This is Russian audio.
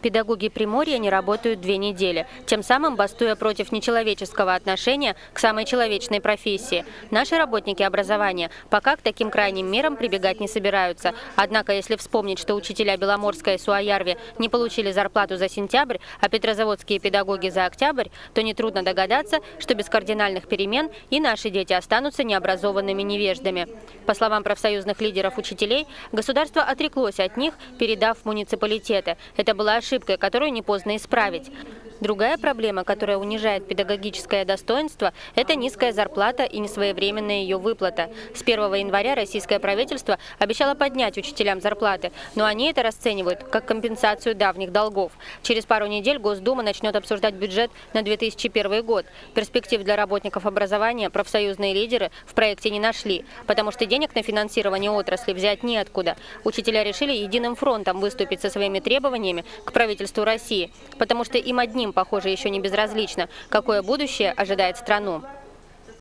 Педагоги Приморья не работают 2 недели, тем самым бастуя против нечеловеческого отношения к самой человечной профессии. Наши работники образования пока к таким крайним мерам прибегать не собираются. Однако, если вспомнить, что учителя Беломорска и Суоярви не получили зарплату за сентябрь, а петрозаводские педагоги за октябрь, то нетрудно догадаться, что без кардинальных перемен и наши дети останутся необразованными невеждами. По словам профсоюзных лидеров учителей, государство отреклось от них, передав в муниципалитеты. Это была ошибка, которую не поздно исправить. Другая проблема, которая унижает педагогическое достоинство, это низкая зарплата и несвоевременная ее выплата. С 1 января российское правительство обещало поднять учителям зарплаты, но они это расценивают как компенсацию давних долгов. Через пару недель Госдума начнет обсуждать бюджет на 2001 год. Перспектив для работников образования профсоюзные лидеры в проекте не нашли, потому что денег на финансирование отрасли взять неоткуда. Учителя решили единым фронтом выступить со своими требованиями к правительству России, потому что им одним, похоже, еще не безразлично, какое будущее ожидает страну.